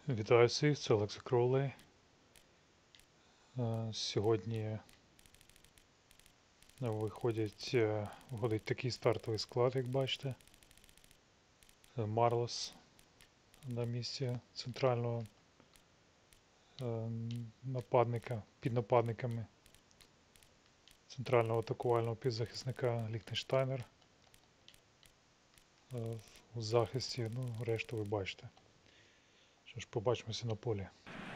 Вітаю всіх, це Олекса Кроулей. Сьогодні виходить такий стартовий склад, як бачите. Марлос на місці центрального нападника, під нападниками центрального атакувального півзахисника Ліхтенштайнер. У захисті, решту ви бачите. Що ж, побачимося на полі.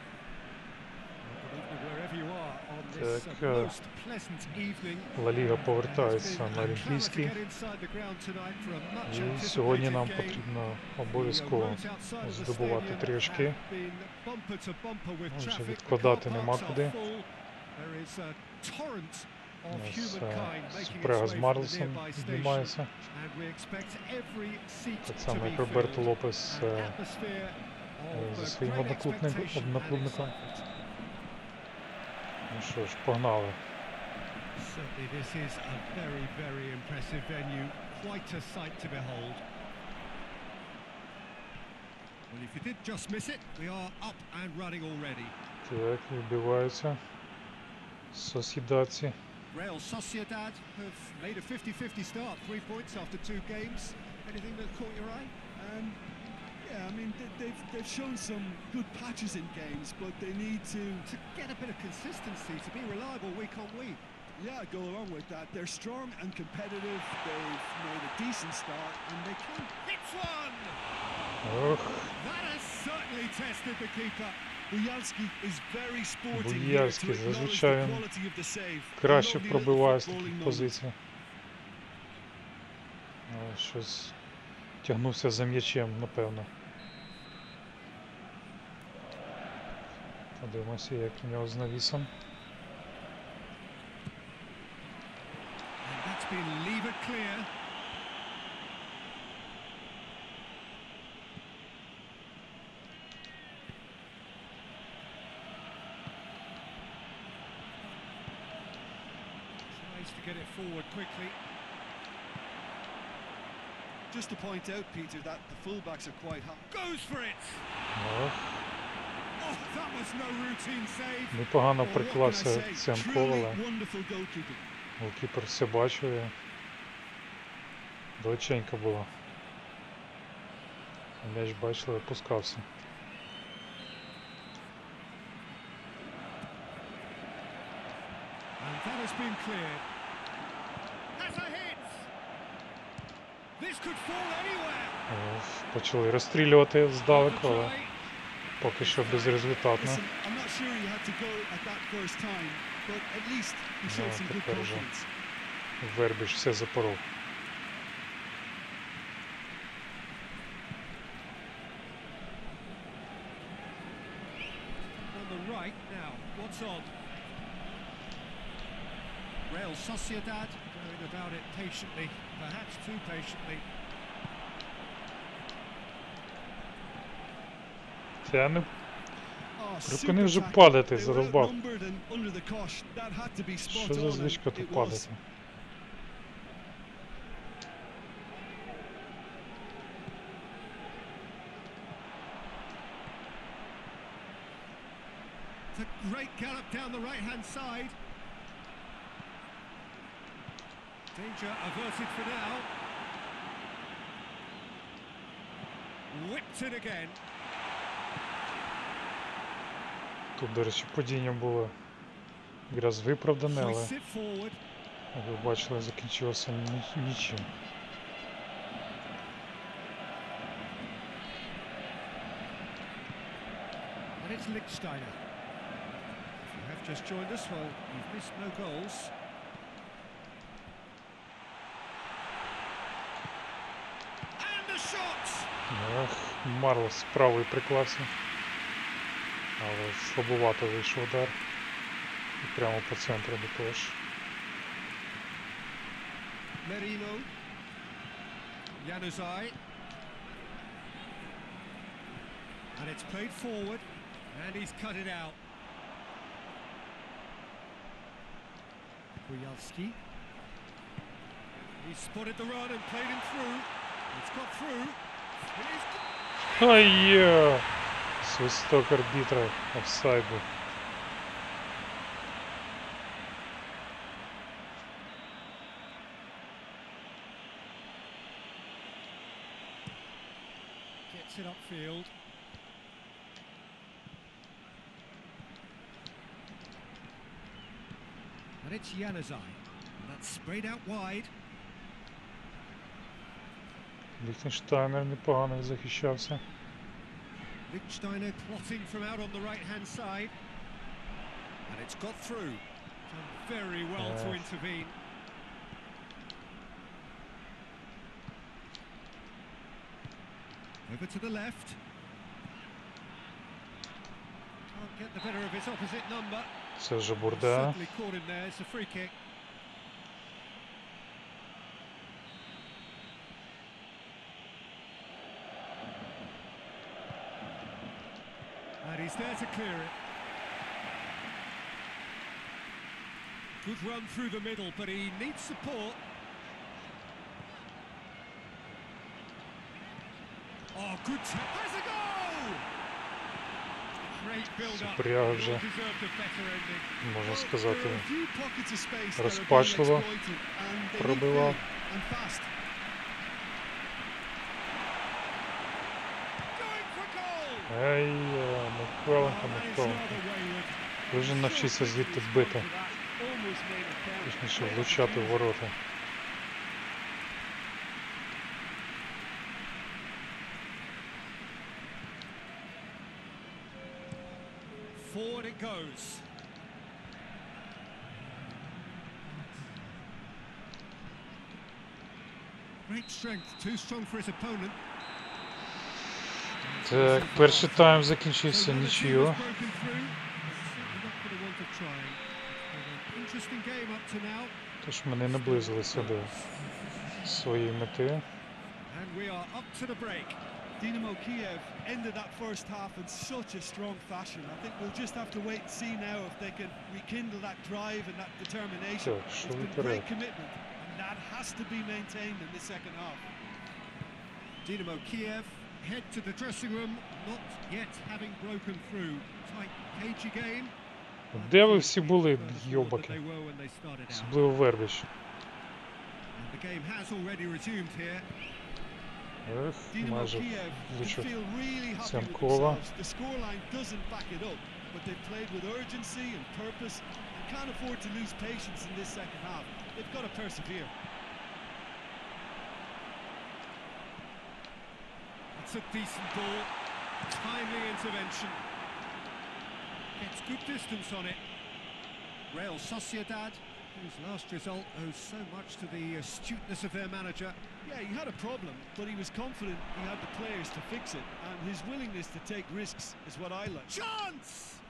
Так, Ла Ліга повертається на Олімпійський. І сьогодні нам потрібно обов'язково здобувати 3 очки. Вже відкладати нема куди. Супрега з Марлосом знімається. Так само як Роберто Лопес за своїм одноклубником. Ну що ж, погнали. Certainly this is a very, very impressive venue. Quite a sight to behold. Well, if you did just miss it, we are up and running already. Так, відбиваються Сосідадці. Real Sociedad have made a 50-50 start. 3 points after 2 games. Anything that caught your eye? Yeah, I mean, they've shown some good patches in games, but they need to get a bit of consistency, to be reliable week on week. Yeah, go along with that. They're strong and competitive. They've made a decent start, and they can hit one. That has certainly tested the keeper. Буяльський is very sporting. Буяльський зазвичай краще пробиває з таких позицій. Щось тягнувся за м'ячем, напевно. Подивимося, як у нього з навісом. Tries to get it forward quickly. Just to point out, Peter, that the fullbacks are quite hot. Goes for it. Oh, that was no routine save. Непогано приклався Ценков, але голкіпер все бачив і далеченько було. М'яч бачили, опускався. And that has been cleared. Has a hit. This could fall anywhere. Почали розстрілювати здалеку, але поки що безрезультатно. Тепер вже Вербіч все запоров. On the right now, what's on? Real Sociedad going about it patiently, perhaps too patiently. Тягне. Припини вже падати, задовбав. Що за звичка тут падати? It's a great gallop down the right-hand side. Danger averted for now. Whipped it again. Тут, до речі, падіння було якраз виправдане, але, як ви бачили, закінчилося нічим. And it's Lichtsteiner. If you have just joined us, well, you've missed no goals. And the shot! Марлос правий приклався. Але слабовато вийшов удар. І прямо по центру до того ж. Merino. Januzaj. And it's played forward. And he's cut it out. Bujalski. He spotted the run and played him through. It's got through. Ай-я! Свисток арбітра, офсайд був. Gets it upfield. And it's Januzaj. That's sprayed out wide. Ліхтенштайнер непогано захищався. Lichtsteiner plotting from out on the right-hand side. And it's got through. Done very well to intervene. Over to the left. Can't get the better of his opposite number. Це вже Бурда. Certainly caught him there. It's a free kick. And he's there to clear it. Good run through the middle, but he needs support. Oh, good has a goal! Great build-up. Супряга вже, Deserved a better ending. можна сказати, There are a few pockets of space that are being розпачливо exploited, and they need пробивав. filling, and fast. Going for goal! Ей, Макколенко, Well, that is Макколенко. rather wayward. Ви вже навчіться звідти бити. Almost made it count. Точніше, влучати в ворота. Forward it goes. Great strength, too strong for his opponent. Так, перший тайм закінчився So one нічию. has broken through. Certainly not going to want to try. It's been an interesting game up to now, Тож ми не наблизилися до своєї мети. and we are up to the break. Dynamo Kiev ended that first half in such a strong fashion. I think we'll just have to wait and see now if they can rekindle that drive and that determination. Так, It's що been вперед. great commitment, and that has to be maintained in the second half. Dynamo Kiev head to the dressing room, not yet having broken through. Tight, cagey game. Де ви всі були, That they йобаки? were when they started out. Особливо Вербіч. And the game has already resumed here. Ех, Dynamo майже Kiev can влучив. feel really happy with Сянкова. themselves. The scoreline doesn't back it up, but they've played with urgency and purpose and can't afford to lose patience in this second half. They've got to persevere. It's a decent ball. Timely intervention. Gets good distance on it. Real Sociedad, whose last result owes so much to the astuteness of their manager. Yeah, he had a problem, but he was confident he had the players to fix it, and his willingness to take risks is what I like. Chance!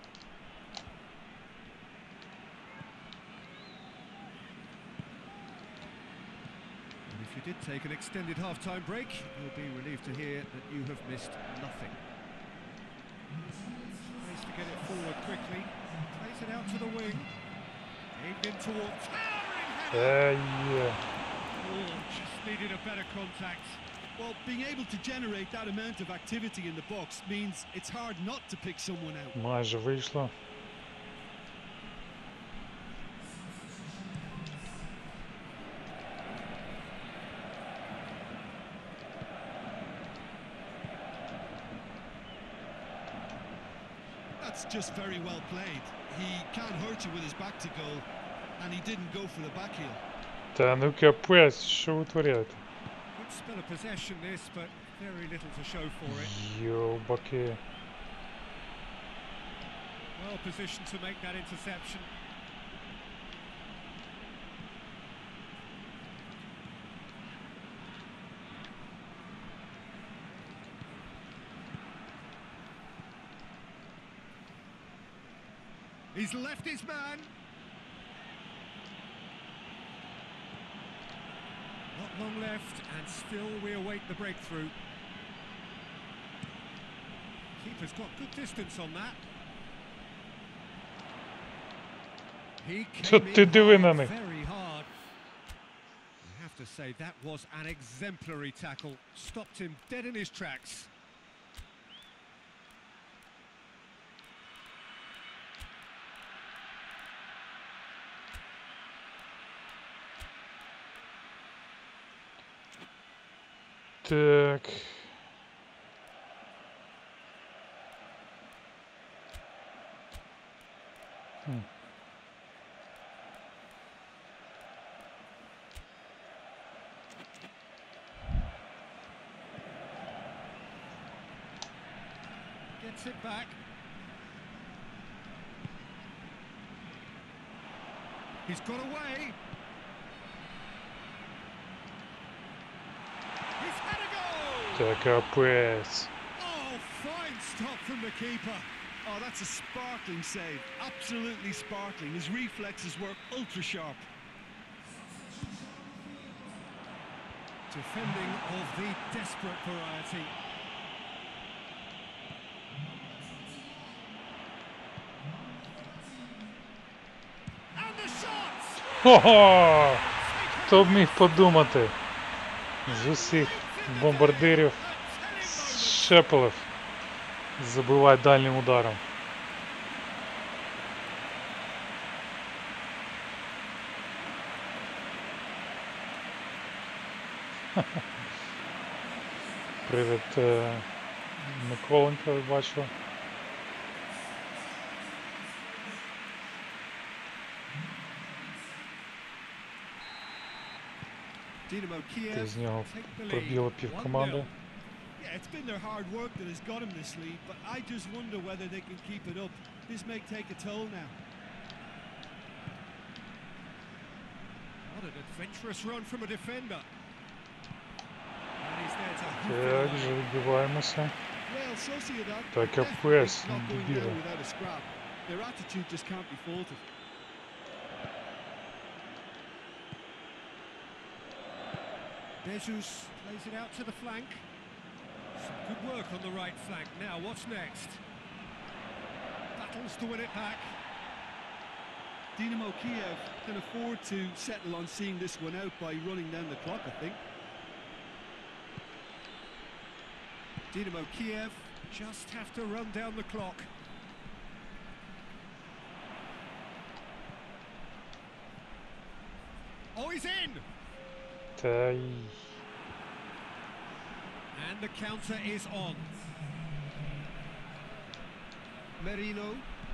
And if you did take an extended half-time break, you'll be relieved to hear that you have missed nothing. Tries to get it forward quickly, plays it out to the wing, aimed in towards towering header. Oh, just needed a better contact. Well, being able to generate that amount of activity in the box means it's hard not to pick someone out. Майже вийшло. That's just very well played. He can't hurt you with his back to goal, and he didn't go for the back heel. Та ну капець, що ви творяєте? Good spell of possession this, but very little to show for it. Йобаки. Well positioned to make that interception. He's left his man. Not long left, and still we await the breakthrough. Keeper's got good distance on that. He Що came ти in диви на hard, них? very hard. I have to say that was an exemplary tackle. Stopped him dead in his tracks. Так. Хм. Gets it back. He's got away. He's had a goal! Та капець. Oh, fine stop from the keeper. Oh, that's a sparkling save. Absolutely sparkling. His reflexes were ultra sharp. Defending of the desperate variety. And the shots! Хо-хо! Хто б міг подумати? З усіх бомбардирів Шепелев забиває дальнім ударом. Привід Миколенко, бачу. Dynamo Kiev Ти з нього take the lead. пробіло пів команди. 1-0. Yeah, it's been their hard work that has got him this lead, but I just wonder whether they can keep it up. This may take a toll now. What an adventurous run from a defender. And he's there to Так, hoof it вже away. Well, відбиваємося. Sociedad Так, definitely капець, not going дебіли. down without a scrap. Their attitude just can't be faulted. Jesus plays it out to the flank. Some good work on the right flank. Now, what's next? Battles to win it back. Dynamo Kiev can afford to settle on seeing this one out by running down the clock, I think. Dynamo Kiev just have to run down the clock. Oh, he's in! Та й... And the counter is on. Merino.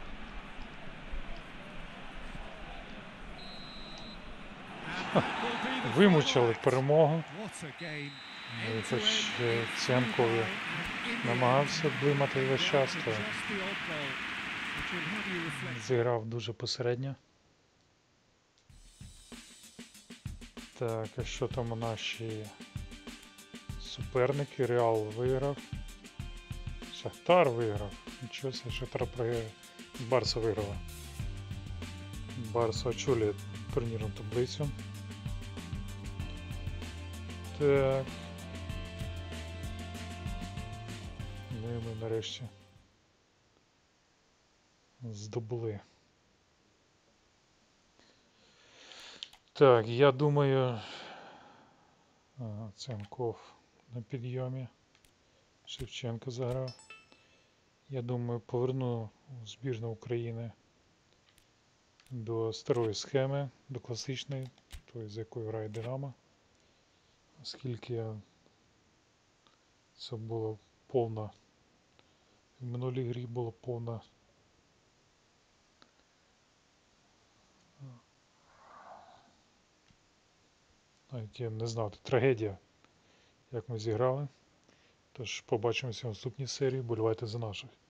And that will be the Вимучили final act. перемогу. What a game. Ну, і хоч End-to-end, Ценкові in the намагався end, блимати весь down час, to то just the odd goal, which will have you reflect. зіграв дуже посередньо. Так, а що там у наші суперники? Реал виграв. Шахтар виграв. Нічого себе, Шахтар програє. Барса виграла. Барса очолює турнірну таблицю. Так. Ну і ми нарешті здобули. Так, я думаю, Ценков на підйомі. Шевченко заграв. Я думаю, поверну збірну України до старої схеми, до класичної, тої, з якою грає Динамо. Оскільки це було повна, в минулій грі було повна навіть я не знав, трагедія, як ми зіграли. Тож побачимося в наступній серії. Болівайте за наших.